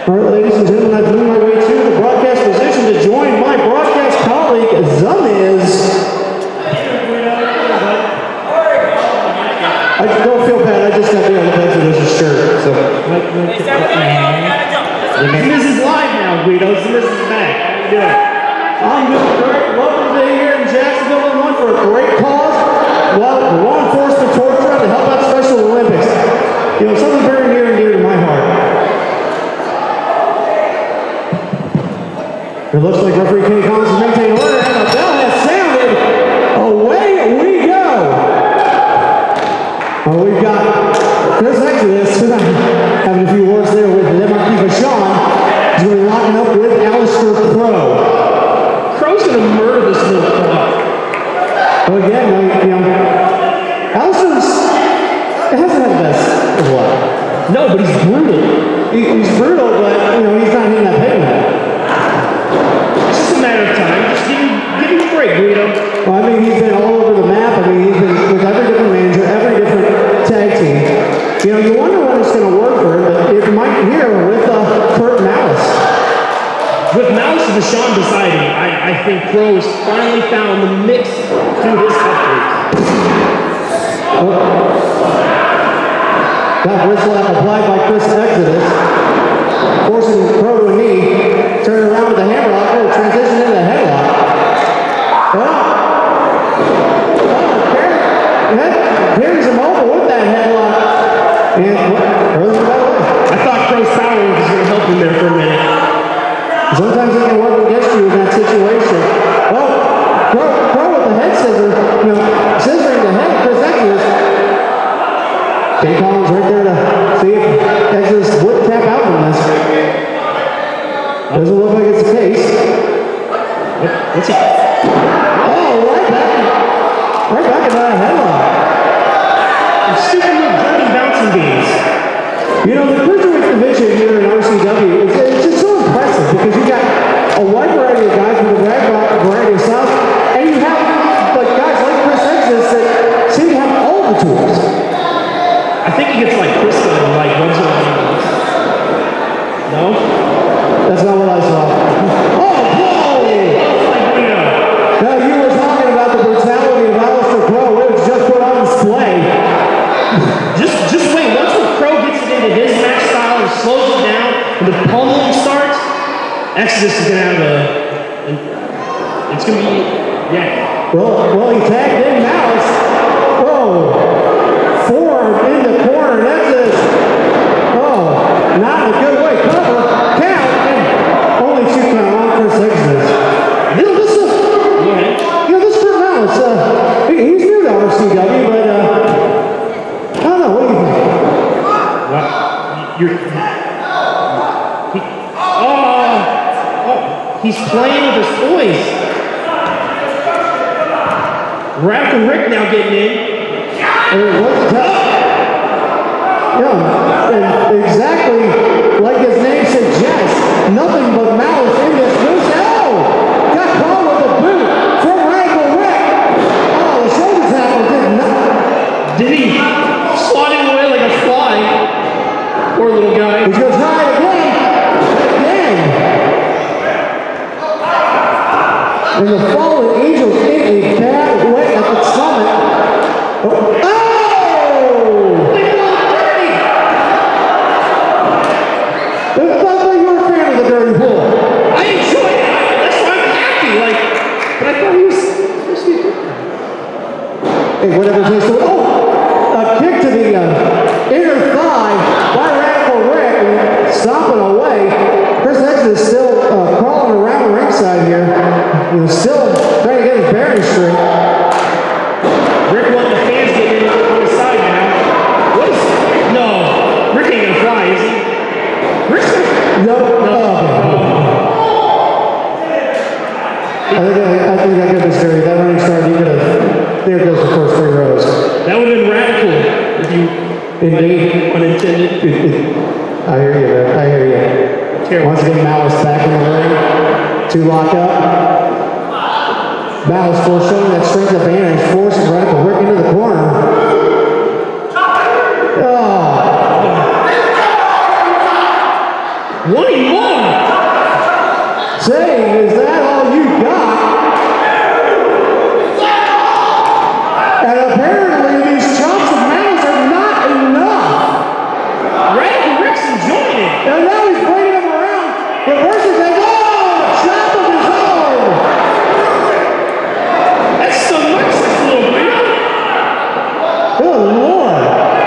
All right, ladies and gentlemen, I've moved my way to the broadcast position to join my broadcast colleague, Zumiz. I don't feel bad, I just got the other place of this shirt. So. Zumiz is live now, Guido. Zumiz is back. How you doing? I'm doing great. Welcome to here in Jacksonville, Illinois for a great cause. Well, law enforcement tour trying to help out Special Olympics. You know, something very near and dear to my heart. It looks like referee Kenny Collins is maintaining order, and the bell has sounded. Away we go. Oh, we've got Chris Exodus having a few words there with Marquis Vachon. He's going to be locking up with Alister Crow's going to murder this little club. Well, again, you know, Alister's hasn't had the best of luck. No, but he's brutal. He's brutal, but you know he's not hitting that pavement. It's just a matter of time. Just give him a break, Guido. Well, I mean, he's been all over the map. I mean, he's been with every different manager, every different tag team. You know, you wonder when it's going to work for him, but it might here with Malice. With Malice and Vachon deciding, I think Crow has finally found the mix to his upgrade. Got wrist slap applied by Chris Exodus, forcing Crow to a knee, turning around with the hammerlock, transition into the headlock. Carries him over with that headlock. And I thought Crow's power was going to help him there for a minute. Sometimes it can work against you in that situation. Well, Crow with the head scissor, you know, scissoring the head of Chris Exodus. Kenny Collins right there to see if Exodus would tap out from this. Doesn't look like it's the case. What's he? Oh, right back in that headlock. Stupid little dirty bouncing beans. You know, the cruiserweight division here in RCW, it's just so impressive because you got a wide variety of guys with a wide variety of styles, and you have like guys like Chris Exodus that seem to have all the tools. I think he gets like Krista and like runs around. No? That's not what I saw. Oh, whoa! Now you were talking about the brutality of Alister Crow. It was just put on display. Just wait. Once the Crow gets it into his match style and slows it down, and the pummeling starts, Exodus is gonna have it's gonna be, yeah. Well, he tagged in Malice. Whoa. Forearm in the corner, and Exodus. Oh, not in a good way. Cover, count, and only 2 count on Chris Exodus. You know, this for Malice, he's new to RCW, but I don't know, what do you think? He's playing with his toys. Raph and Rick now getting in. Yeah, exactly like his name suggests, nothing but Malice in this loose. Oh! Got caught with a boot from Radical Rick. Oh, the shoulder tackle did not. Did he slot him away like a fly? Poor little guy. He's going to try it again. And the fallen angels in a bad way at the summit. Oh! I thought you were a fan of the dirty bull. I enjoy it. That's why I'm happy. But I thought he was supposed to be. Hey, whatever it takes to. Oh! A kick to the inner thigh by Radical Rick. Stomping away. Chris Exodus is still crawling around the ringside here. Still trying to get his bearings straight. Rick letting the fans get in on the side now. What is? No, Rick ain't gonna fly, is he? Rick's gonna. No. I think that could be scary. That running start, you could have. There goes the first 3 rows. That would have been radical if you. Indeed. Unintended. I hear you, man. I hear you. Terrible. Once again, Malice back in the ring to lock up. Malice force showing that strength of advantage, forcing Radical Rick into the corner. Oh. 21! Say, is that all you got? And apparently these chops of Malice are not enough. Rick's enjoying it. And now he's bringing him around. But versus they go, chop of his own. That's so much, this little man. Good Lord.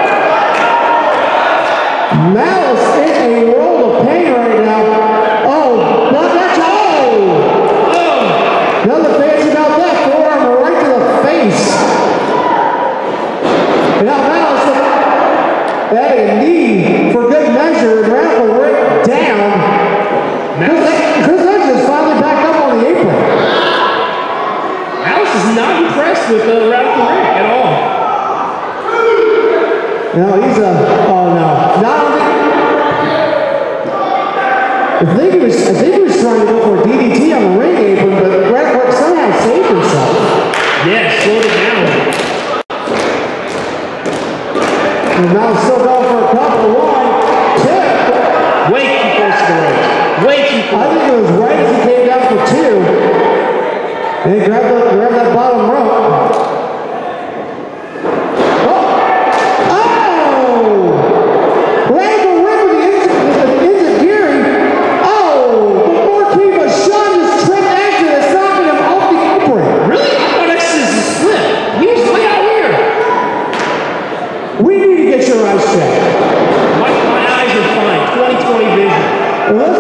Malice in a world of pain right now. Oh, but that's nothing fancy about that. Forearm right to the face. And now Malice adding a knee for good measure and rattle Rick down. Chris Edge is finally back up on the apron. Malice is not impressed with Radical Rick at all. No, he's oh no. Not only, I think he was trying to go for a DDT on the ring apron, but Rick somehow saved himself. Yeah, slowed it down. And now he's still going for a couple. 1, 2. Way too close to the ropes. Way too close. I think it was right as he came down for 2. And he grabbed that bottom rope. Radical Rick with the enziguri. Oh, but Marquis Vachon just tripped Exodus, knocking him off the apron. Really? I thought Exodus is split. He was way out here. We need to get your eyes checked. My eyes are fine. 20/20 vision. It looks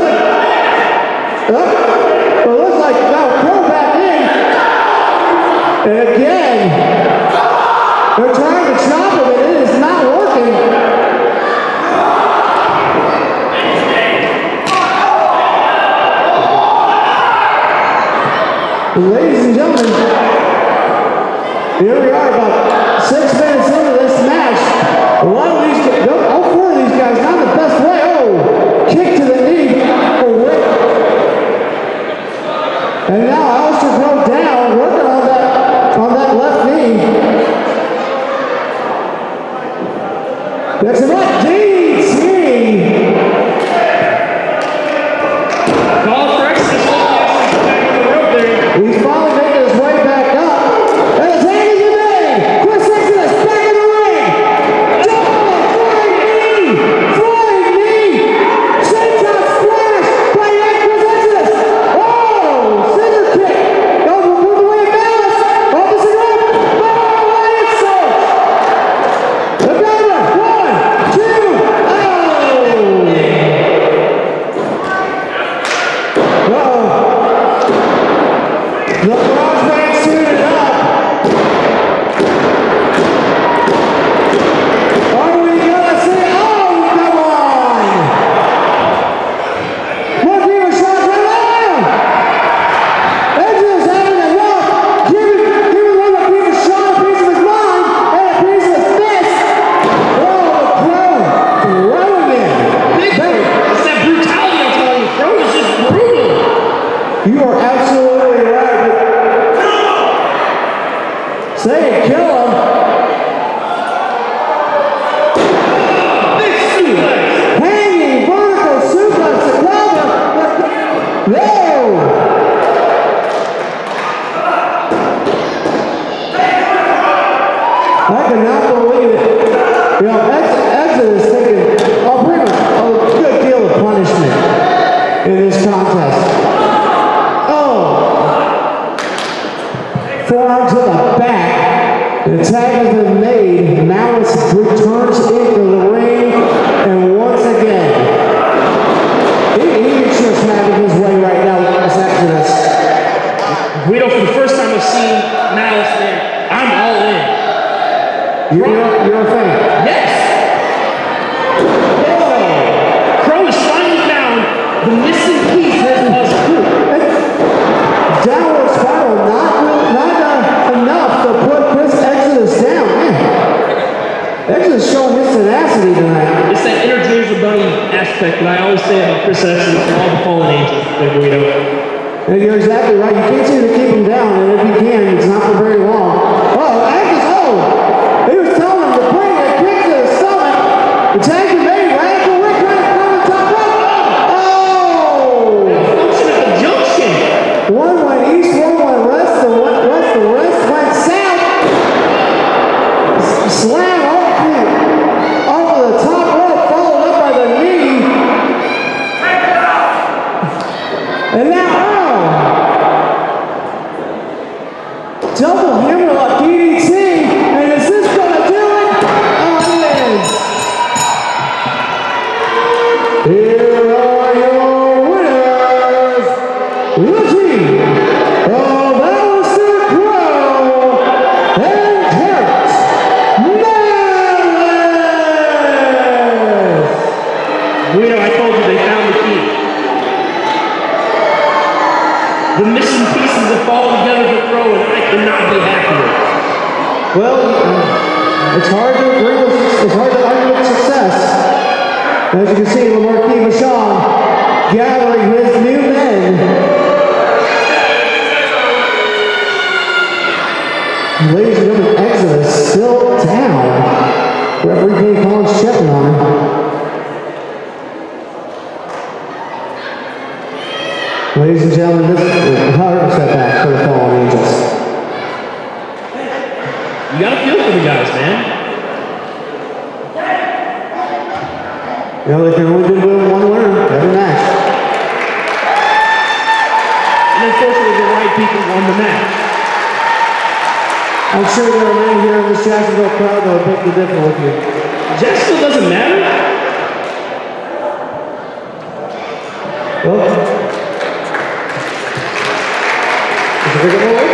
like now Crow back in. And again, they're trying to chop him and it is not working. Ladies and gentlemen, here we are about 6 minutes into this match. A lot of these, all 4 of these guys, not the best way. Oh, kick to the knee for Rick. And now Alister broke down, working on that left knee. That's a right DDT. Call for Exodus. Back on the rope there. He's finally making his way back up. And his hand is made. Chris Exodus back in the ring. Flying knee. Senton splash by Chris Exodus. Oh, scissor kick. Goes from the way of Malice. Off the cigarette. Oh, insult. The cover. 1, 2. The Bronze Man suited up. Are we gonna see? Oh, come on! Marquis Vachon, right on! Exodus having enough. Giving Marquis Vachon a piece of his mind and a piece of his fist. Oh, Crow throwing it. It's that brutality I'm telling you. Crow is just brutal. You are absolutely right. Say it, kill him. Big suplex. Hanging vertical suplex to cover. Whoa! I cannot believe it. You know, Exodus taking a good deal of punishment in this contest. Forearm to the back. The tag has been made. Malice returns into the ring. And once again, he is just having his way right now with this Exodus. Guido, for the first time I've seen Malice there, I'm all in. You're a fan? Yes. Crow is finally found the missing piece of his puzzle. Downward spiral, not enough to put Chris Exodus down. Man. Exodus showing his tenacity tonight. It's that inner James the Bunny aspect that I always say about Chris Exodus and all the fallen angels that Guido. And you're exactly right. You can't seem to keep him down, and if you can, it's not for very long. Oh, Exodus, he was telling him to bring a kick to the stomach. The tag is made. Radical Rick trying to come on top rope. Oh! the missing pieces that fall together to throw, and I cannot be happier. Well, it's hard to agree with, it's hard to argue with success. As you can see, Marquis Vachon gathering his new men. Ladies and gentlemen, Exodus still down. Referee Dave Collins checking on him. Ladies and gentlemen, this is a 100% setback for the Fallen Angels. You gotta feel for the guys, man. You know, they can only do one winner every match. And unfortunately, the right people won the match. I'm sure there are many here in this Jacksonville crowd that will pick the different with you. Jacksonville doesn't matter. Well, it's a big